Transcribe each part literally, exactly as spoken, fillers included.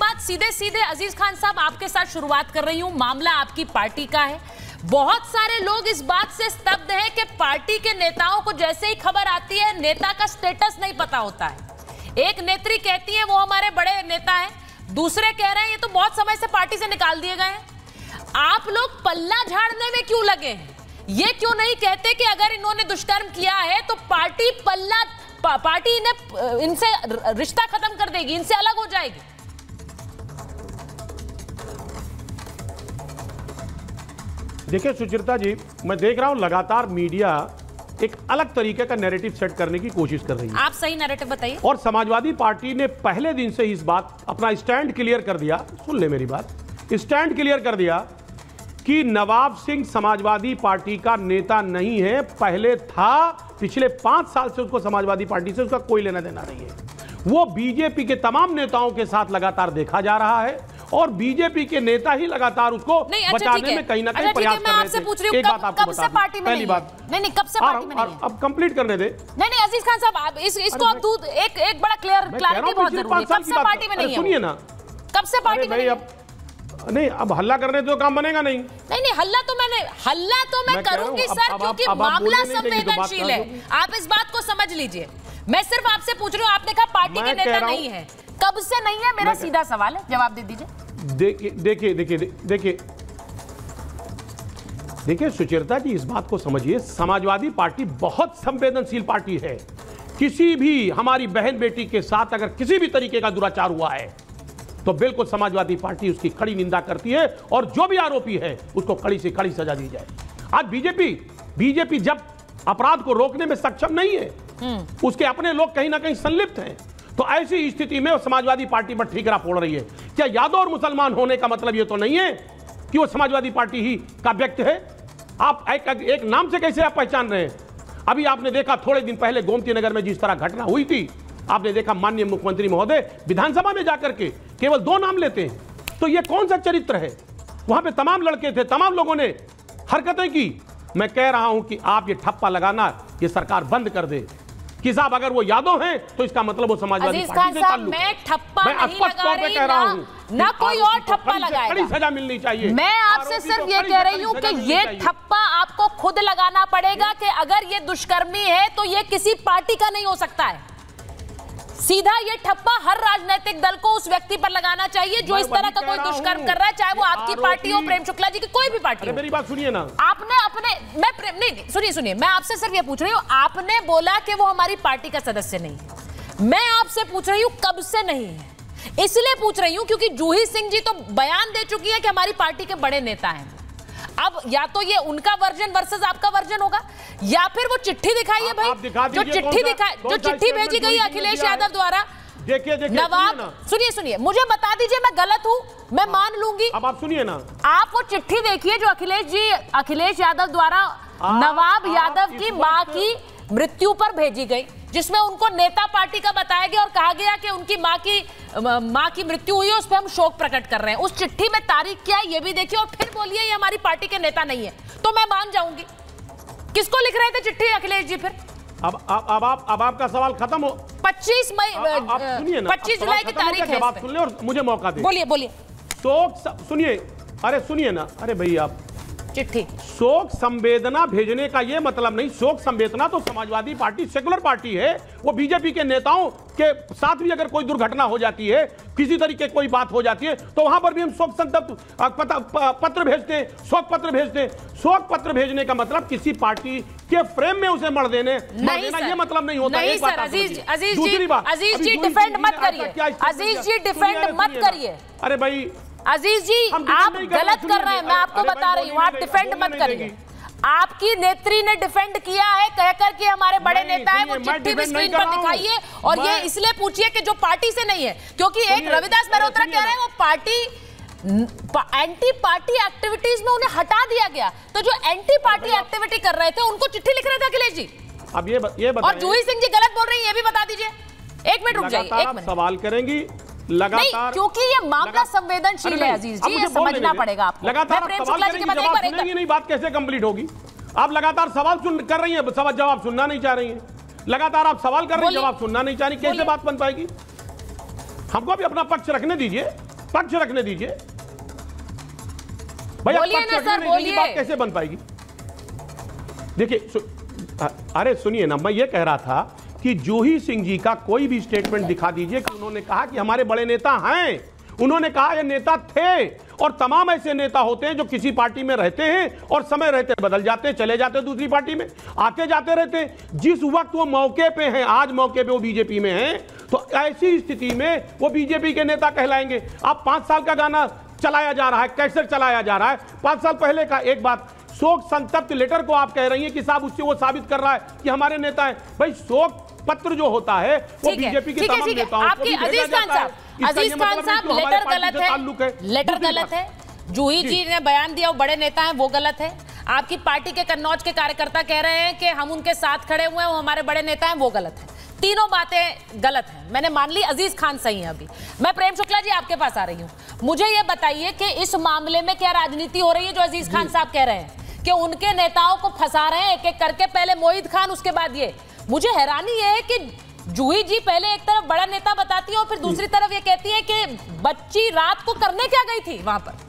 बात सीधे सीधे अजीज खान साहब आपके साथ शुरुआत कर रही हूं। मामला आपकी पार्टी का है। बहुत सारे लोग इस बात से स्तब्ध हैं कि पार्टी के नेताओं को जैसे ही खबर आती है नेता का स्टेटस नहीं पता होता है। एक नेत्री कहती है वो हमारे बड़े नेता हैं, दूसरे कह रहे हैं ये तो बहुत समय से पार्टी से निकाल दिए गए हैं। आप लोग पल्ला झाड़ने में क्यों लगे हैं? ये क्यों नहीं कहते कि अगर इन्होंने दुष्कर्म किया है तो पार्टी पल्ला पा, पार्टी इन्हें इनसे रिश्ता खत्म कर देगी, इनसे अलग हो जाएगी। देखिए सुचित्रा जी, मैं देख रहा हूं लगातार मीडिया एक अलग तरीके का नैरेटिव सेट करने की कोशिश कर रही है। आप सही नैरेटिव बताइए। और समाजवादी पार्टी ने पहले दिन से इस बात अपना स्टैंड क्लियर कर दिया, सुन ले मेरी बात, स्टैंड क्लियर कर दिया कि नवाब सिंह समाजवादी पार्टी का नेता नहीं है। पहले था, पिछले पांच साल से उसको समाजवादी पार्टी से उसका कोई लेना देना नहीं है। वो बीजेपी के तमाम नेताओं के साथ लगातार देखा जा रहा है और बीजेपी के नेता ही लगातार उसको अच्छा बचाने में कहीं ना कहीं प्रयास कर रहे थे। एक बात आपको बता दूं, पहली बात नहीं नहीं कब से पार्टी में नहीं है? अब कंप्लीट करने दे। नहीं नहीं अजीज खान साहब, आप इस इसको आप दूध एक एक बड़ा क्लियर क्लैरिटी बहुत जरूरी है। कब से पार्टी में नहीं है? सुनिए ना, कब से पार्टी में नहीं है? नहीं, अब हल्ला करने तो काम बनेगा नहीं। नहीं नहीं हल्ला तो मैंने हल्ला तो मैं, मैं करूंगी सर, क्योंकि मामला संवेदनशील है। आप इस बात को समझ लीजिए। मैं सिर्फ आपसे पूछ रही हूँ, आपने कहा पार्टी के नेता नहीं है, कब से नहीं है? मेरा सीधा सवाल है, जवाब दे दीजिए। देखिए देखिए देखिए देखिए देखिए सुचित्रा जी, इस बात को समझिए, समाजवादी पार्टी बहुत संवेदनशील पार्टी है। किसी भी हमारी बहन बेटी के साथ अगर किसी भी तरीके का दुराचार हुआ है तो बिल्कुल समाजवादी पार्टी उसकी कड़ी निंदा करती है और जो भी आरोपी है उसको कड़ी से कड़ी सजा दी जाए। आज बीजेपी बीजेपी जब अपराध को रोकने में सक्षम नहीं है, उसके अपने लोग कहीं ना कहीं संलिप्त हैं, तो ऐसी स्थिति में वो समाजवादी पार्टी पर ठीकरा फोड़ रही है। क्या यादव और मुसलमान होने का मतलब ये तो नहीं है कि वो समाजवादी पार्टी ही का व्यक्ति है? आप एक, एक नाम से कैसे आप पहचान रहे हैं? अभी आपने देखा थोड़े दिन पहले गोमती नगर में जिस तरह घटना हुई थी, आपने देखा माननीय मुख्यमंत्री महोदय विधानसभा में जाकर के केवल दो नाम लेते हैं। तो ये कौन सा चरित्र है? वहां पे तमाम लड़के थे, तमाम लोगों ने हरकतें की। मैं कह रहा हूं कि आप ये ठप्पा लगाना ये सरकार बंद कर दे कि साहब अगर वो यादव हैं तो इसका मतलब वो समाजवादी पार्टी से ताल्लुक है। मैं ठप्पा नहीं लगा रही, कह रहा हूं ना कोई और ठप्पा लगाएगा। कड़ी सजा मिलनी चाहिए। मैं आपसे सिर्फ ये कह रही हूं कि ये ठप्पा आपको खुद लगाना पड़ेगा कि अगर ये दुष्कर्मी है तो ये किसी पार्टी का नहीं हो सकता है। सीधा ये ठप्पा हर राजनीतिक दल को उस व्यक्ति पर लगाना चाहिए जो इस तरह का कोई दुष्कर्म कर रहा है, चाहे वो आपकी पार्टी हो, प्रेम शुक्ला जी की कोई भी पार्टी हो। मेरी बात सुनिए ना, आपने अपने मैं प्रेम नहीं सुनिए सुनिए मैं आपसे सिर्फ ये पूछ रही हूँ, आपने बोला कि वो हमारी पार्टी का सदस्य नहीं है। मैं आपसे पूछ रही हूँ कब से नहीं है, इसलिए पूछ रही हूँ क्योंकि जूही सिंह जी तो बयान दे चुकी है कि हमारी पार्टी के बड़े नेता हैं। अब या तो ये उनका वर्जन वर्सेस आपका वर्जन होगा, या फिर वो चिट्ठी दिखाई है भाई, जो चिट्ठी दिखाई जो चिट्ठी भेजी गई अखिलेश यादव द्वारा। देखिए देखिए नवाब, सुनिए सुनिए मुझे बता दीजिए, मैं गलत हूं, मैं मान लूंगी। अब आप सुनिए ना, आप वो चिट्ठी देखिए जो अखिलेश जी अखिलेश यादव द्वारा नवाब यादव की मां की मृत्यु पर भेजी गई, जिसमें उनको नेता पार्टी का बताया गया और कहा गया कि उनकी मां की मां की मृत्यु हुई है, उस पर हम शोक प्रकट कर रहे हैं। उस चिट्ठी में तारीख क्या है ये भी देखिए और फिर बोलिए ये हमारी पार्टी के नेता नहीं है, तो मैं मान जाऊंगी। किसको लिख रहे थे चिट्ठी अखिलेश जी? फिर अब अब अब आप अब आपका सवाल खत्म हो। पच्चीस मई पच्चीस जुलाई की तारीख है। आप सुन ले और मुझे मौका दे। बोलिए बोलिए। तो सुनिए, अरे सुनिए ना, अरे भाई आप चिट्ठी शोक संवेदना भेजने का ये मतलब नहीं। शोक संवेदना तो समाजवादी पार्टी सेकुलर पार्टी है, वो बीजेपी के नेताओं के साथ भी अगर कोई दुर्घटना हो जाती है, किसी तरीके कोई बात हो जाती है, तो वहां पर भी हम शोक संतप्त पत्र भेजते हैं, शोक पत्र भेजते हैं। शोक पत्र भेजने का मतलब किसी पार्टी के फ्रेम में उसे मर देने मर देना ये मतलब नहीं होता। नहीं सर, अजीज अजीज जी अजीज जी डिफेंड मत करिए, अजीज जी डिफेंड मत करिए। अरे भाई अजीज जी आप गलत कर रहे हैं, मैं आपको बता रही हूँ, आप डिफेंड मत करिए। आपकी नेत्री ने डिफेंड किया है कहकर के हमारे बड़े नेता है, वो चिट्ठी भी स्क्रीन पर दिखाइए। और ये इसलिए पूछिए कि जो पार्टी से नहीं है, क्योंकि एक रविदास मेहरोत्रा कह रहे हैं वो पार्टी एंटी पार्टी एक्टिविटीज में उन्हें हटा दिया गया, तो जो एंटी पार्टी एक्टिविटी कर रहे थे उनको चिट्ठी लिख रहे थे अखिलेश जी। अब ये ये और जूही सिंह जी गलत बोल रही है, ये भी बता दीजिए। एक मिनट रुक जाइए, एक मिनट। सवाल करेंगी लगातार, क्योंकि ये मामला संवेदनशील है अजीज जी, ये समझना पड़ेगा आपको। लगातार प्रेम शुक्ला जी के बाद एक बार नहीं, बात कैसे कंप्लीट होगी? आप लगातार सवाल सुन कर रही हैं, सवाल जवाब सुनना नहीं चाह रही हैं। लगातार आप सवाल कर रही हैं, जवाब सुनना नहीं चाह रही, कैसे बात बन पाएगी? हमको भी अपना पक्ष रखने दीजिए। पक्ष रखने दीजिए भैया, बोलिए पक्ष ना रखने सर, नहीं देंगे, बोलिए। बात कैसे बन पाएगी? देखिए सु, अरे सुनिए ना, मैं ये कह रहा था कि जूही सिंह जी का कोई भी स्टेटमेंट दिखा दीजिए कि उन्होंने कहा कि हमारे बड़े नेता हैं। उन्होंने कहा ये नेता थे, और तमाम ऐसे नेता होते हैं जो किसी पार्टी में रहते हैं और समय रहते बदल जाते हैं, चले जाते हैं दूसरी पार्टी में, आते जाते रहते हैं। जिस वक्त वो मौके पे हैं, आज मौके पे वो बीजेपी में हैं, तो ऐसी स्थिति में वो बीजेपी के नेता कहलाएंगे। अब पांच साल का गाना चलाया जा रहा है, कैसे चलाया जा रहा है पांच साल पहले का। एक बात, शोक संतप्त लेटर को आप कह रही हैं कि साहब उससे वो साबित कर रहा है कि हमारे नेता हैं। भाई शोक पत्र जो होता है वो बीजेपी के तमाम नेताओं को आपकी भी अजीज भेजा खान जाता है। साहब, इसका अजीज ये खान मतलब नहीं साहब, कि हमारे लेटर पार्टी गलत से ताल्लुक है, है। लेटर दूसरी गलत बात, है। जूही जी ने बयान दिया वो बड़े नेता हैं, वो गलत है। आपकी पार्टी के कन्नौज के कार्यकर्ता कह रहे हैं कि हम उनके साथ खड़े हुए हैं, वो हमारे बड़े नेता हैं, वो गलत है। तीनों बातें गलत हैं। मैंने मान ली अजीज खान सही है। अभी मैं प्रेम शुक्ला जी आपके पास आ रही हूं। मुझे ये बताइए कि इस मामले में क्या राजनीति हो रही है जो अजीज खान साहब कह रहे हैं कि उनके नेताओं को फंसा रहे हैं एक एक करके, पहले मोहित खान उसके बाद ये। मुझे हैरानी ये है कि जूही जी पहले एक तरफ बड़ा नेता बताती है और फिर दूसरी तरफ ये कहती है कि बच्ची रात को करने क्या गई थी वहां पर।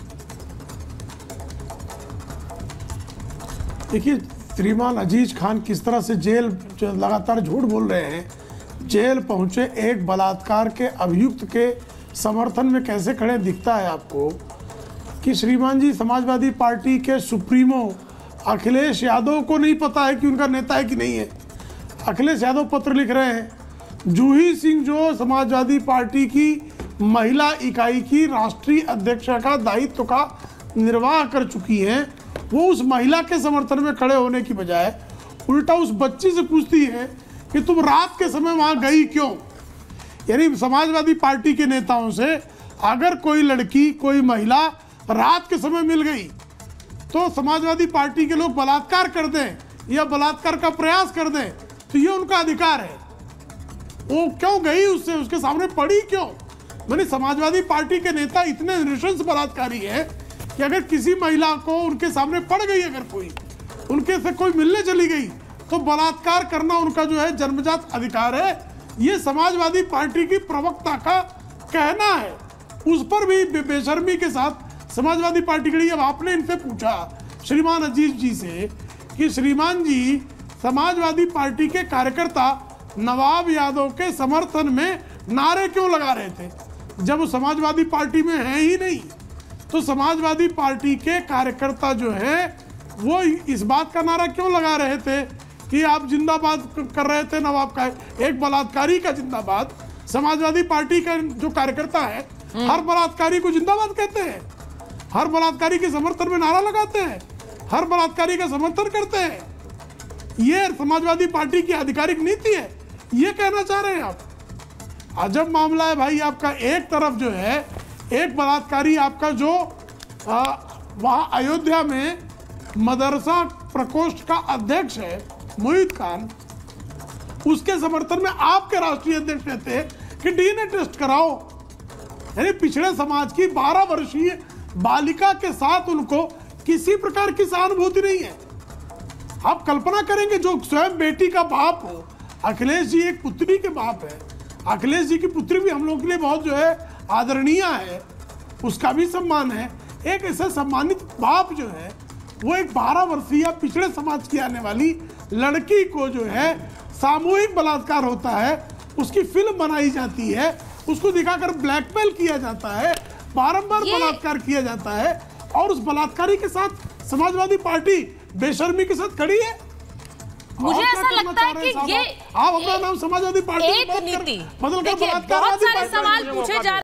देखिए श्रीमान अजीज खान किस तरह से जेल लगातार झूठ बोल रहे हैं। जेल पहुंचे एक बलात्कार के अभियुक्त के समर्थन में कैसे खड़े दिखता है आपको कि श्रीमान जी समाजवादी पार्टी के सुप्रीमो अखिलेश यादव को नहीं पता है कि उनका नेता है कि नहीं है। अखिलेश यादव पत्र लिख रहे हैं। जूही सिंह जो समाजवादी पार्टी की महिला इकाई की राष्ट्रीय अध्यक्ष का दायित्व का निर्वाह कर चुकी हैं, वो उस महिला के समर्थन में खड़े होने की बजाय उल्टा उस बच्ची से पूछती है कि तुम रात के समय वहां गई क्यों। यानी समाजवादी पार्टी के नेताओं से अगर कोई लड़की कोई महिला रात के समय मिल गई तो समाजवादी पार्टी के लोग बलात्कार कर दें या बलात्कार का प्रयास कर दें तो ये उनका अधिकार है। वो क्यों गई उससे, उसके सामने पड़ी क्यों। मैंने समाजवादी पार्टी के नेता इतने नृशंस बलात्कारी है कि अगर किसी महिला को उनके सामने पड़ गई, अगर कोई उनके से कोई मिलने चली गई तो बलात्कार करना उनका जो है जन्मजात अधिकार है। ये समाजवादी पार्टी की प्रवक्ता का कहना है। उस पर भी बे, बेशर्मी के साथ समाजवादी पार्टी के लिए। अब आपने इनसे पूछा श्रीमान अजीज जी से कि श्रीमान जी समाजवादी पार्टी के कार्यकर्ता नवाब यादव के समर्थन में नारे क्यों लगा रहे थे जब वो समाजवादी पार्टी में है ही नहीं। तो समाजवादी पार्टी के कार्यकर्ता जो है वो इस बात का नारा क्यों लगा रहे थे कि आप जिंदाबाद कर रहे थे नवाब का, एक बलात्कारी का जिंदाबाद। समाजवादी पार्टी का जो कार्यकर्ता है हर बलात्कारी को जिंदाबाद कहते हैं, हर बलात्कारी के समर्थन में नारा लगाते हैं, हर बलात्कारी का समर्थन करते हैं। ये समाजवादी पार्टी की आधिकारिक नीति है। ये कहना चाह रहे हैं आप। अजब मामला है भाई आपका। एक तरफ जो है एक बलात्कारी आपका जो वहाँ अयोध्या में मदरसा प्रकोष्ठ का अध्यक्ष है मोहित खान, उसके समर्थन में आपके राष्ट्रीय अध्यक्ष कहते हैं कि डीएनए टेस्ट कराओ। यानी पिछड़े समाज की बारह वर्षीय बालिका के साथ उनको किसी प्रकार की सहानुभूति नहीं है। आप कल्पना करेंगे जो स्वयं बेटी का बाप हो, अखिलेश जी एक पुत्री के बाप है, अखिलेश जी की पुत्री भी हम लोग के लिए बहुत जो है आदरणीय है, उसका भी सम्मान है। एक ऐसा सम्मानित बाप जो है वो एक बारह वर्षीय पिछड़े समाज की आने वाली लड़की को जो है सामूहिक बलात्कार होता है, उसकी फिल्म बनाई जाती है, उसको दिखाकर ब्लैकमेल किया जाता है, बारंबार बलात्कार किया जाता है और उस बलात्कारी के साथ समाजवादी पार्टी बेशर्मी के साथ खड़ी है। मुझे ऐसा लगता है कि ये आप अपना नाम समाजवादी पार्टी एक नीति, बदल कर बहुत सारे सवाल पूछे जा